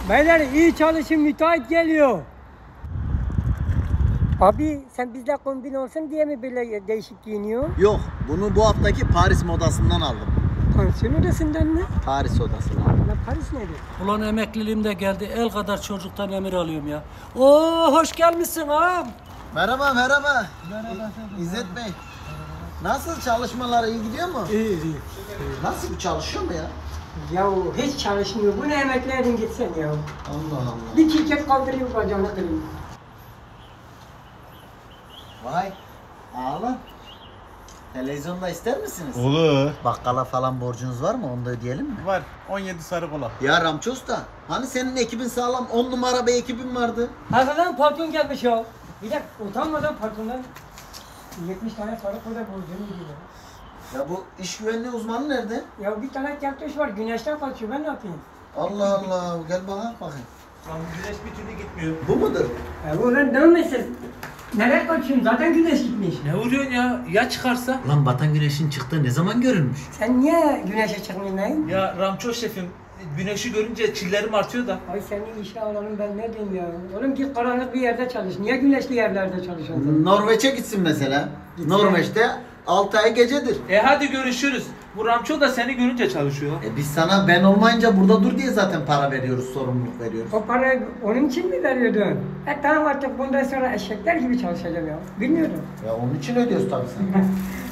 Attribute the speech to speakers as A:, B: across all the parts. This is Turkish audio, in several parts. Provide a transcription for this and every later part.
A: Beyler iyi çalışın, müteahhit geliyor. Abi sen bizle kombin olsun diye mi böyle değişik giyiniyor?
B: Yok, bunu bu haftaki Paris modasından aldım.
A: Pansiyon odasından mı?
B: Paris odasından.
A: Lan Paris nedir?
C: Ulan emekliliğim de geldi. El kadar çocuktan emir alıyorum ya. Oo hoş gelmişsin ağam.
B: Merhaba, merhaba. İzzet Bey. Nasıl çalışmalar, iyi gidiyor mu?
A: İyi.
B: Nasıl, bu çalışıyor mu ya?
A: Ya hiç çalışmıyor. Bu ne emeklerin gitsen ya.
B: Allah Allah.
A: Bir kirket kaldırıyor bacağına kırıyor.
B: Vay, ağla. Televizyonda ister misiniz?
D: Olur.
B: Bakkala falan borcunuz var mı? Onu da ödeyelim mi?
D: Var. 17 sarı kola.
B: Ya Ramço Usta, hani senin ekibin sağlam, 10 numara bir ekibin vardı.
A: Arkadan patron gelmiş ya. Bir de utanmadan patrondan 70 tane sarı koyda borcunu ödüyor.
B: Ya bu iş güvenliği uzmanı nerede?
A: Ya bir tane keltoş var, güneşten kaçıyor, ben ne yapayım?
B: Allah Allah, gel bakayım.
D: Lan güneş bir türlü gitmiyor.
B: Bu mudur?
A: Ya ulan dönmesin. Nereye kaçıyorsun? Zaten güneş gitmiş.
C: Ne vuruyorsun ya? Ya çıkarsa?
B: Lan batan güneşin çıktığı ne zaman görülmüş?
A: Sen niye güneşe çıkmıyorsun lan?
C: Ya Ramço şefim, güneşi görünce çillerim artıyor da.
A: Ay seni işe alalım ben ne diyeyim ya? Oğlum git karanlık bir yerde çalış. Niye güneşli yerlerde çalışıyorsun?
B: Norveç'e gitsin mesela.
A: Gitsin.
B: Norveç'te 6 ay gecedir.
C: Hadi görüşürüz. Bu Ramço da seni görünce çalışıyor.
B: Biz sana ben olmayınca burada dur diye zaten para veriyoruz, sorumluluk veriyoruz.
A: O parayı onun için mi veriyordun? Tamam artık bundan sonra eşekler gibi çalışacağım ya. Bilmiyordum.
B: Ya onun için ödüyoruz tabii sana.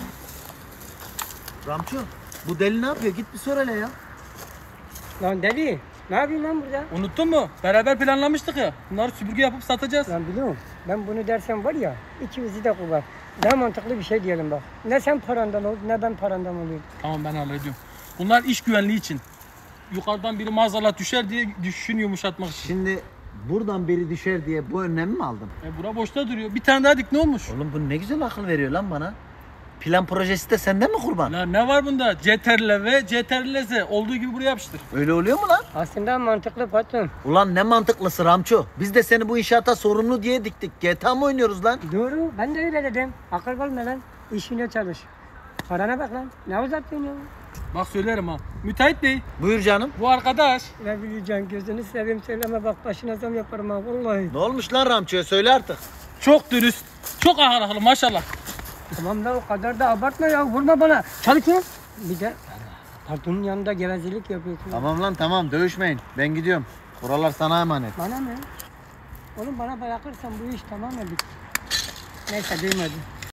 B: Ramço, bu deli ne yapıyor? Git bir sor hele ya.
A: Lan deli, ne yapıyorsun lan burada?
C: Unuttun mu? Beraber planlamıştık ya. Bunları süpürge yapıp satacağız.
A: Lan biliyorum, ben bunu dersem var ya, ikimizi de kovar. Daha mantıklı bir şey diyelim bak. Ne sen parandan ol, ne ben parandan olayım.
C: Tamam ben hallediyorum. Bunlar iş güvenliği için. Yukarıdan biri maazallah düşer diye düşüşünü yumuşatmak için.
B: Şimdi buradan biri düşer diye bu önlemi mi aldın?
C: Bura boşta duruyor. Bir tane daha dik ne olmuş?
B: Oğlum bu ne güzel akıl veriyor lan bana. Plan projesi de sende mi kurban?
C: Lan ne var bunda? CTRL ve CTRL Z olduğu gibi buraya yapıştır.
B: Öyle oluyor mu lan?
A: Aslında mantıklı patron.
B: Ulan ne mantıklısı Ramço. Biz de seni bu inşaata sorumlu diye diktik. GTA mı oynuyoruz lan?
A: Doğru, ben de öyle dedim. Akıl olma lan, işine çalış. Parana bak lan, ne uzattın ya?
C: Bak söylerim ha. Müteahhit Bey,
B: Buyur canım.
C: bu arkadaş.
A: Ne bileceğim, gözünü seveyim söyleme bak, başına zam yaparım ha vallahi.
B: Ne olmuş lan Ramço'ya, söyle artık.
C: Çok dürüst, çok ahlaklı maşallah.
A: Tamam da o kadar da abartma ya, vurma bana. Çalışın. Bir de patronun yanında gevezelik yapıyorsun.
B: Tamam lan tamam, dövüşmeyin. Ben gidiyorum. Buralar sana emanet.
A: Bana mı? Oğlum bana bırakırsan bu iş tamamen bitti. Neyse duymadım.